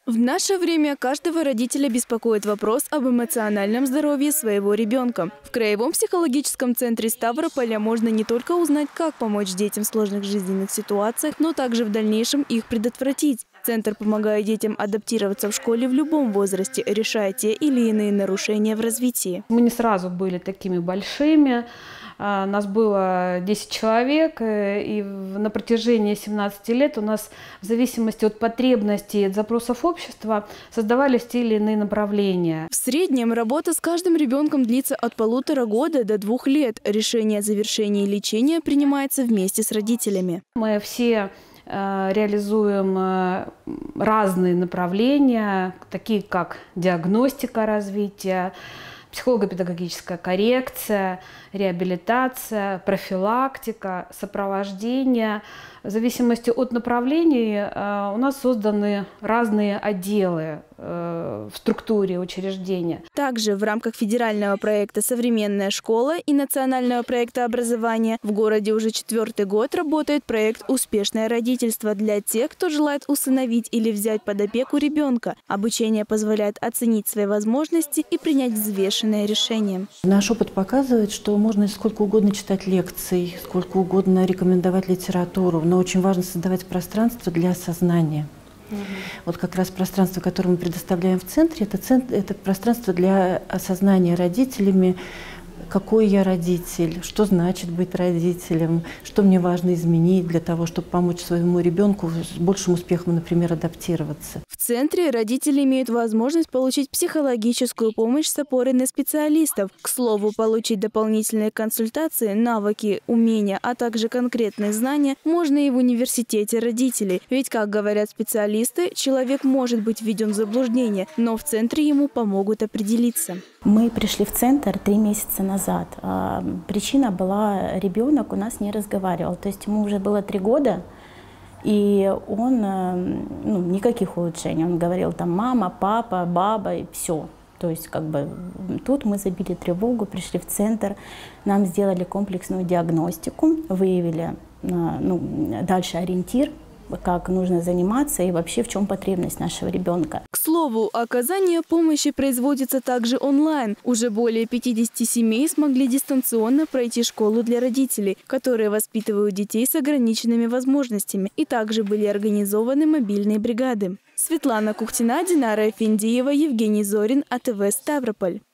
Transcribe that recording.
В наше время каждого родителя беспокоит вопрос об эмоциональном здоровье своего ребенка. В Краевом психологическом центре Ставрополя можно не только узнать, как помочь детям в сложных жизненных ситуациях, но также в дальнейшем их предотвратить. Центр помогает детям адаптироваться в школе в любом возрасте, решая те или иные нарушения в развитии. Мы не сразу были такими большими. Нас было 10 человек, и на протяжении 17 лет у нас в зависимости от потребностей, от запросов общества создавались те или иные направления. В среднем работа с каждым ребенком длится от 1,5 года до 2 лет. Решение о завершении лечения принимается вместе с родителями. Мы все реализуем разные направления, такие как диагностика развития, психолого-педагогическая коррекция, реабилитация, профилактика, сопровождение. В зависимости от направлений у нас созданы разные отделы в структуре учреждения. Также в рамках федерального проекта «Современная школа» и национального проекта образования в городе уже 4-й год работает проект «Успешное родительство» для тех, кто желает усыновить или взять под опеку ребенка. Обучение позволяет оценить свои возможности и принять взвешенное решение. Наш опыт показывает, что можно сколько угодно читать лекций, сколько угодно рекомендовать литературу, но очень важно создавать пространство для осознания. Вот как раз пространство, которое мы предоставляем в центре, это пространство для осознания родителями, какой я родитель, что значит быть родителем, что мне важно изменить для того, чтобы помочь своему ребенку с большим успехом, например, адаптироваться. В центре родители имеют возможность получить психологическую помощь с опорой на специалистов. К слову, получить дополнительные консультации, навыки, умения, а также конкретные знания можно и в университете родителей. Ведь, как говорят специалисты, человек может быть введен в заблуждение, но в центре ему помогут определиться. Мы пришли в центр 3 месяца назад. Причина была, ребенок у нас не разговаривал. То есть ему уже было 3 года, и он, никаких улучшений. Он говорил там мама, папа, баба и все. То есть как бы тут мы забили тревогу, пришли в центр, нам сделали комплексную диагностику, выявили дальше ориентир, как нужно заниматься и вообще в чем потребность нашего ребенка. К слову, оказание помощи производится также онлайн. Уже более 50 семей смогли дистанционно пройти школу для родителей, которые воспитывают детей с ограниченными возможностями. И также были организованы мобильные бригады. Светлана Кухтина, Динара Эфендиева, Евгений Зорин, АТВ Ставрополь.